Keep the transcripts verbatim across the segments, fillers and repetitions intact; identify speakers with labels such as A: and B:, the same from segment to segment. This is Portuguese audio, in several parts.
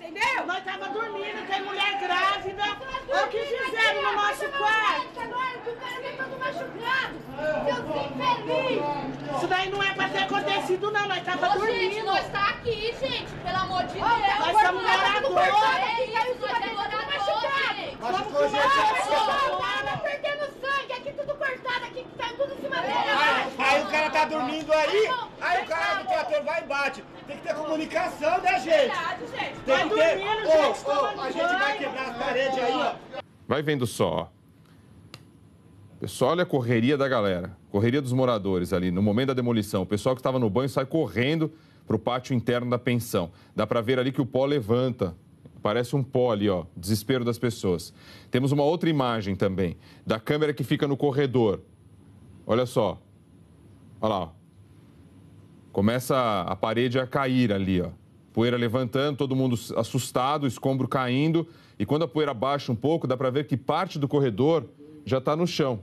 A: Entendeu? Nós tava dormindo, tem mulher grávida. Olha o que fizeram no nosso quarto.
B: Agora que o cara vem todo machucado. Eu fiquei feliz.
A: Isso daí não é pra ter acontecido, não. Nós tava
B: Ô,
A: dormindo.
B: gente, nós tá aqui, gente. Pelo amor de Deus.
A: Nós estamos moradores.
B: É isso, nós é morador, gente.
A: Machucou, gente.
B: Tá perdendo sangue. Aqui tudo cortado, aqui tá tudo em cima dele.
C: Aí o cara tá dormindo aí, aí o cara do trator vai e bate. Tem que ter comunicação, né, gente? Tem que ter. Ô, ô, a gente vai quebrar as paredes aí, ó.
D: Vai vendo só, ó. Pessoal, olha a correria da galera. Correria dos moradores ali, no momento da demolição. O pessoal que estava no banho sai correndo para o pátio interno da pensão. Dá para ver ali que o pó levanta. Parece um pó ali, ó. Desespero das pessoas. Temos uma outra imagem também, da câmera que fica no corredor. Olha só. Olha lá, ó. Começa a parede a cair ali, ó. Poeira levantando, todo mundo assustado, escombro caindo. E quando a poeira baixa um pouco, dá para ver que parte do corredor já está no chão.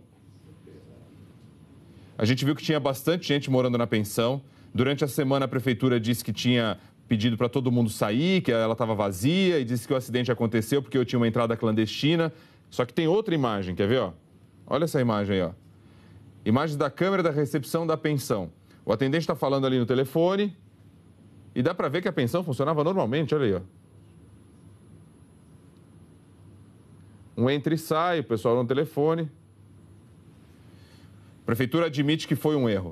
D: A gente viu que tinha bastante gente morando na pensão. Durante a semana, a prefeitura disse que tinha pedido para todo mundo sair, que ela estava vazia, e disse que o acidente aconteceu porque eu tinha uma entrada clandestina. Só que tem outra imagem, quer ver? Ó? Olha essa imagem aí, ó. Imagem da câmera da recepção da pensão. O atendente está falando ali no telefone e dá para ver que a pensão funcionava normalmente, olha aí, ó. Um entra e sai, o pessoal no telefone. A prefeitura admite que foi um erro.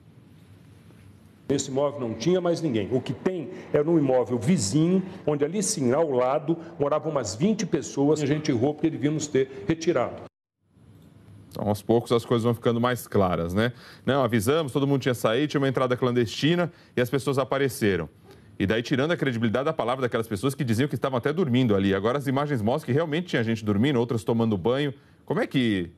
E: Nesse imóvel não tinha mais ninguém. O que tem era um imóvel vizinho, onde ali sim, ao lado, moravam umas vinte pessoas. A gente errou porque devíamos ter retirado.
D: Então, aos poucos, as coisas vão ficando mais claras, né? Não, avisamos, todo mundo tinha saído, tinha uma entrada clandestina e as pessoas apareceram. E daí, tirando a credibilidade da palavra daquelas pessoas que diziam que estavam até dormindo ali. Agora, as imagens mostram que realmente tinha gente dormindo, outras tomando banho. Como é que,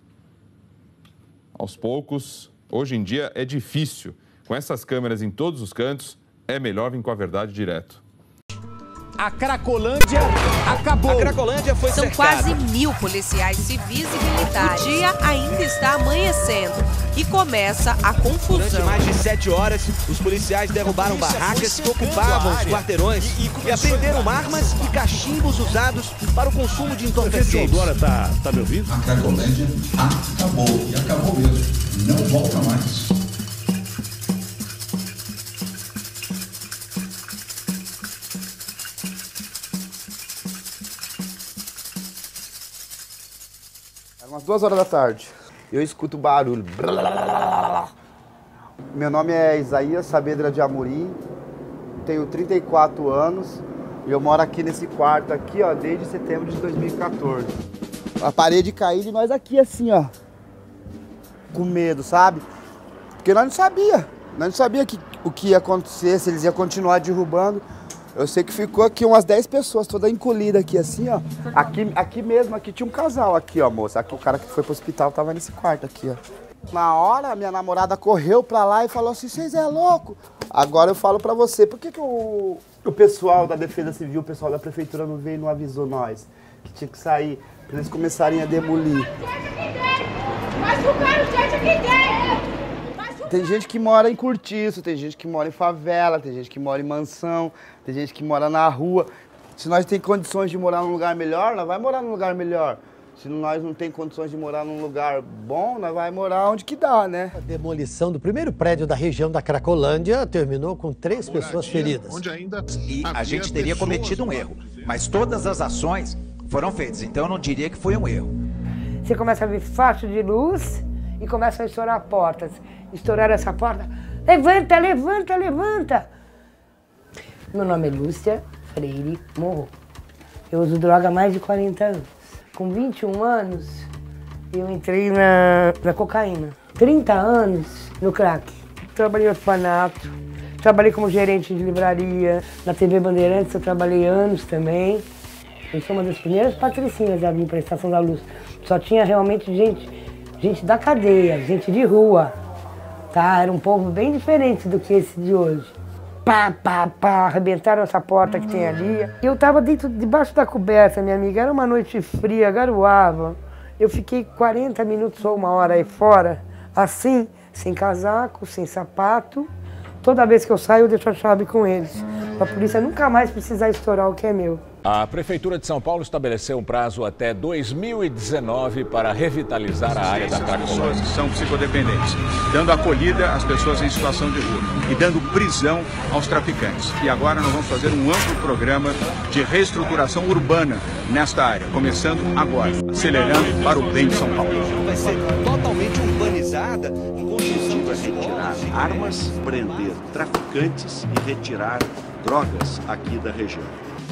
D: aos poucos, hoje em dia, é difícil. Com essas câmeras em todos os cantos, é melhor vir com a verdade direto.
F: A Cracolândia acabou.
G: A Cracolândia foi
H: São
G: cercada.
H: quase mil policiais civis e militares. O dia ainda está amanhecendo e começa a confusão.
G: Durante mais de sete horas, os policiais derrubaram barracas que ocupavam os quarteirões e, e apreenderam armas e cachimbos usados para o consumo de entorpecentes.
E: Agora tá, tá me ouvindo?
I: A Cracolândia acabou e acabou mesmo. Não volta mais.
J: Umas duas horas da tarde, eu escuto barulho. Meu nome é Isaías Saavedra de Amorim, tenho trinta e quatro anos e eu moro aqui nesse quarto aqui, ó, desde setembro de dois mil e quatorze. A parede caiu e nós aqui assim, ó, com medo, sabe? Porque nós não sabia, nós não sabia que, o que ia acontecer, se eles iam continuar derrubando. Eu sei que ficou aqui umas dez pessoas, toda encolhida aqui, assim, ó. Aqui, aqui mesmo, aqui tinha um casal aqui, ó, moça. Aqui o cara que foi pro hospital tava nesse quarto aqui, ó. Na hora, minha namorada correu pra lá e falou assim, vocês é louco? Agora eu falo pra você, por que que o, o pessoal da Defesa Civil, o pessoal da Prefeitura não veio e não avisou nós? Que tinha que sair, pra eles começarem a demolir.
B: Machucaram gente aqui dentro!
J: Tem gente que mora em cortiço, tem gente que mora em favela, tem gente que mora em mansão, tem gente que mora na rua. Se nós temos condições de morar num lugar melhor, nós vamos morar num lugar melhor. Se nós não temos condições de morar num lugar bom, nós vamos morar onde que dá, né?
F: A demolição do primeiro prédio da região da Cracolândia terminou com três pessoas feridas.
K: Onde ainda
L: e a gente teria cometido um erro, mas todas as ações foram feitas, então eu não diria que foi um erro.
M: Você começa a ver faixa de luz e começa a estourar portas. Estouraram essa porta, levanta, levanta, levanta. Meu nome é Lúcia Freire Morro. Eu uso droga há mais de quarenta anos. Com vinte e um anos, eu entrei na, na cocaína. trinta anos no crack. Trabalhei em orfanato, trabalhei como gerente de livraria. Na T V Bandeirantes eu trabalhei anos também. Eu sou uma das primeiras patricinhas a vir para a Estação da Luz. Só tinha realmente gente, gente da cadeia, gente de rua. Tá, era um povo bem diferente do que esse de hoje. Pá, pá, pá, arrebentaram essa porta que tem ali. Eu tava dentro, debaixo da coberta, minha amiga, era uma noite fria, garoava. Eu fiquei quarenta minutos ou uma hora aí fora, assim, sem casaco, sem sapato. Toda vez que eu saio, eu deixo a chave com eles. Pra polícia nunca mais precisar estourar o que é meu.
K: A Prefeitura de São Paulo estabeleceu um prazo até dois mil e dezenove para revitalizar a área da Cracolândia.
N: São psicodependentes, dando acolhida às pessoas em situação de rua e dando prisão aos traficantes. E agora nós vamos fazer um amplo programa de reestruturação urbana nesta área, começando agora, acelerando para o bem de São Paulo.
G: Vai ser totalmente urbanizada, com construção
O: para retirar armas, prender traficantes e retirar drogas aqui da região.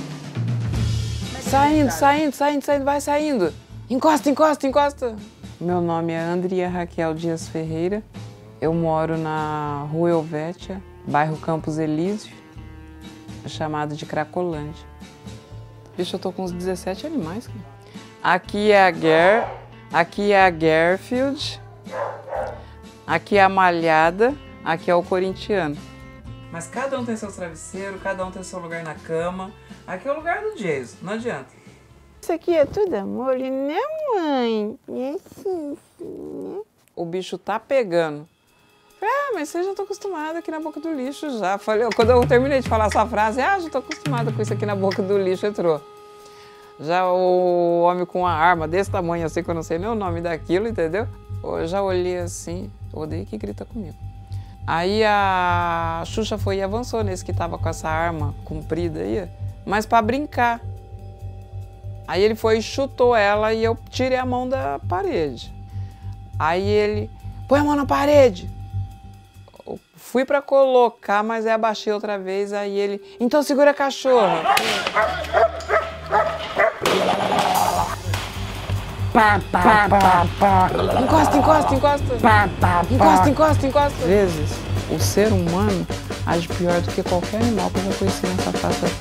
P: Saindo, saindo, saindo, saindo, vai saindo. Encosta, encosta, encosta. Meu nome é Andria Raquel Dias Ferreira. Eu moro na Rua Helvétia, bairro Campos Elísio, chamado de Cracolândia. Bicho, eu tô com uns dezessete animais. Cara. Aqui é a Ger, aqui é a Garfield, aqui é a Malhada, aqui é o Corintiano. Mas cada um tem seu travesseiro, cada um tem seu lugar na cama. Aqui é o lugar do Jason, não adianta.
B: Isso aqui é tudo amor, né, mãe? É assim, né?
P: O bicho tá pegando. Ah, mas você já tô acostumada aqui na boca do lixo já. Falei, quando eu terminei de falar essa frase, ah, já tô acostumada com isso aqui na boca do lixo, entrou. Já o homem com uma arma desse tamanho assim, que eu não sei nem o nome daquilo, entendeu? Eu já olhei assim, eu odeio que grita comigo. Aí a Xuxa foi e avançou nesse que tava com essa arma comprida aí, mas para brincar. Aí ele foi e chutou ela e eu tirei a mão da parede. Aí ele, põe a mão na parede. Eu fui para colocar, mas aí abaixei outra vez, aí ele, então segura a cachorra. Pá, pá, pá, pá. Encosta, encosta, encosta. Pá, pá, encosta, encosta, encosta. Às vezes, o ser humano age pior do que qualquer animal que eu já conheci nessa face da